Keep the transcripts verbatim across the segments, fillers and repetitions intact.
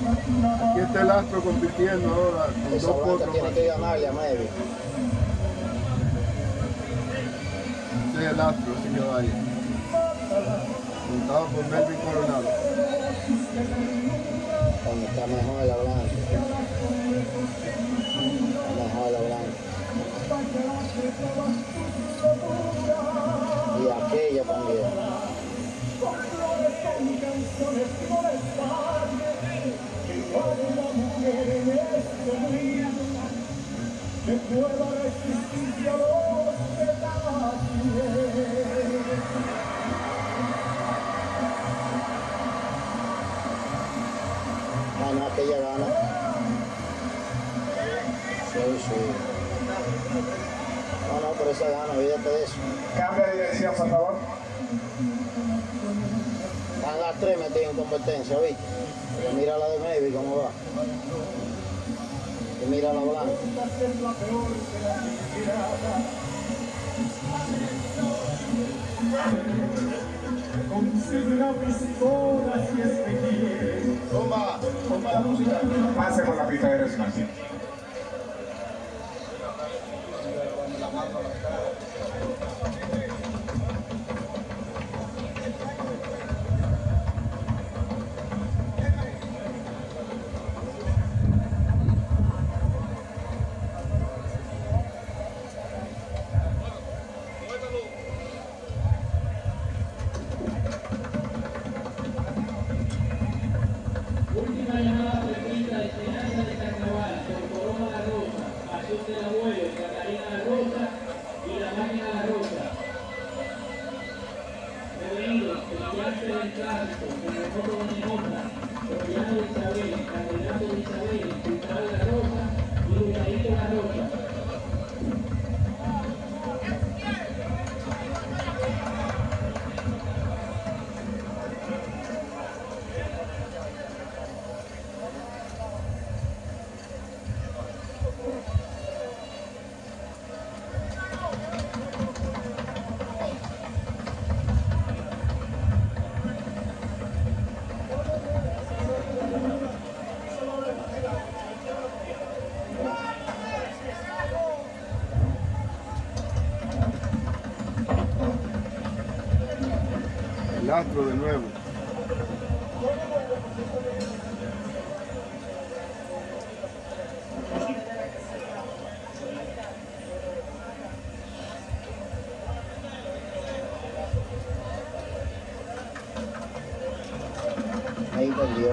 Aquí está el Astro compitiendo ahora con Esa dos blanca potros tiene más. que ganarle a Mevi. Ese es el Astro, así que vaya. Montado por Melvin Coronado. Cuando está mejor la blanca. Está mejor la blanca. Y aquella también. Bueno, aquella gana. Sí, sí. No, no, pero esa gana, olvídate de eso. Cambia de dirección, por favor. Están las tres metidas en competencia, ¿viste? Y mira la de Mevi cómo va. Y mira la blanca. Toma, toma la música. Pase por la pista de resonancia. Última llamada perdida de Esperanza de Carnaval por Corona La Rosa, Pasión del Abuelo, Catarina La Rosa y La Máquina La Rosa. Prevenido, el viaje del tráfico, el remoto de Menota, Troyano de Isabel, Candidato de Isabel, Cultural La Rosa y Luchadito La Rosa. El Astro de nuevo. Ahí perdió.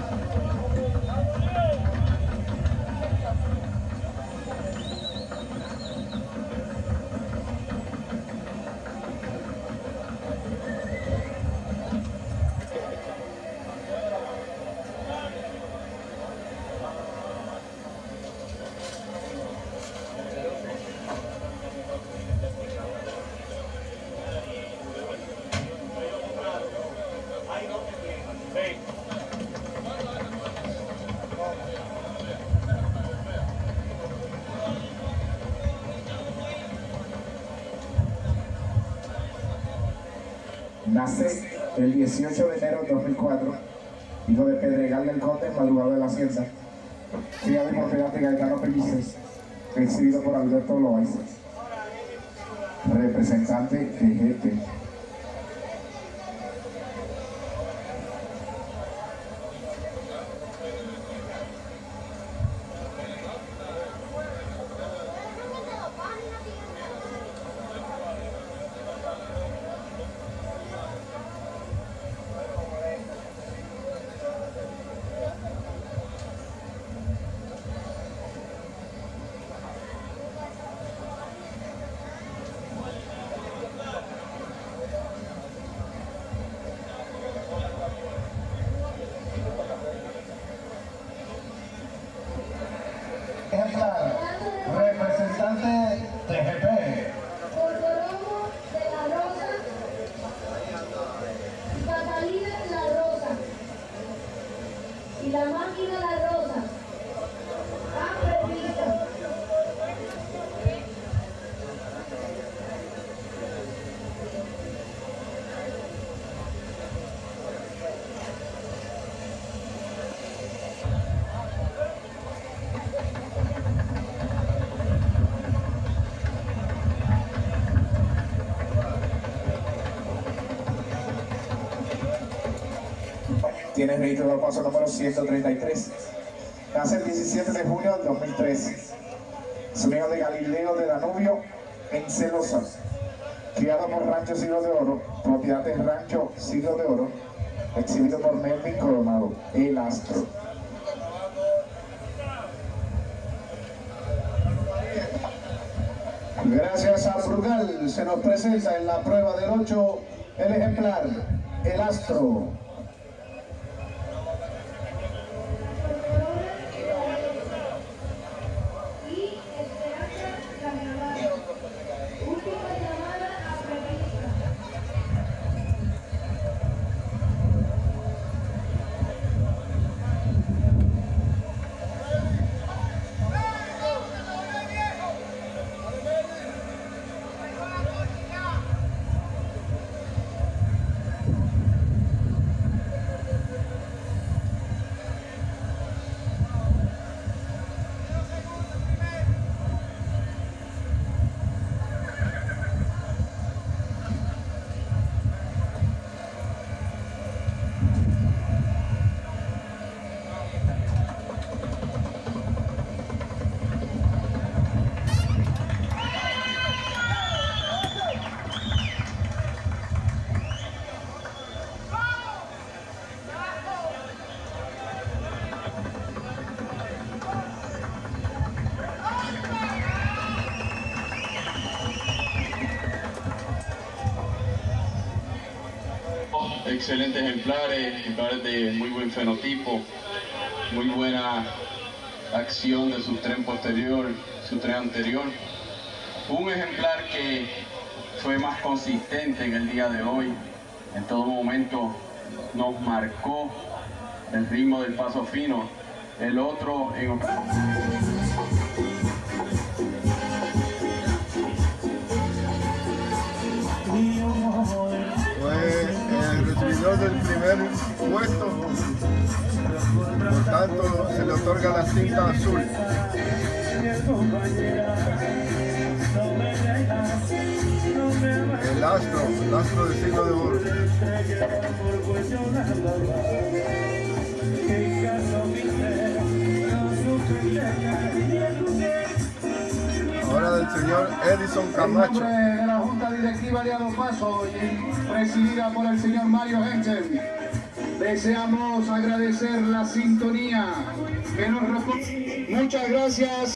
Nace el dieciocho de enero de dos mil cuatro, hijo de Pedregal del Conde, madrugado de la Hacienda, cría de propiedad de Gaetano Pellices, exhibido por Alberto Loaiza, representante de G T. Ejemplar, representante de G P. Cordoromo de la Rosa, Catalina La Rosa y La Máquina La Rosa. Han perdido. Tiene registrado paso número ciento treinta y tres. Nace el diecisiete de junio del dos mil trece. Es un hijo de Galileo de Danubio en Celosa. Criado por Rancho Siglo de Oro, propiedad del Rancho Siglo de Oro, exhibido por Melvin Coronado, el Astro. Gracias a Brugal, se nos presenta en la prueba del ocho el ejemplar, el Astro. Excelentes ejemplares, ejemplares de muy buen fenotipo, muy buena acción de su tren posterior, su tren anterior. Un ejemplar que fue más consistente en el día de hoy, en todo momento nos marcó el ritmo del paso fino. El otro en recibidor del primer puesto, por tanto se le otorga la cinta azul. El Astro, el Astro de Siglo de Oro. Ahora del señor Edison Camacho. En nombre de la Junta Directiva de Adopaso y presidida por el señor Mario Hensen, deseamos agradecer la sintonía que nos... Muchas gracias.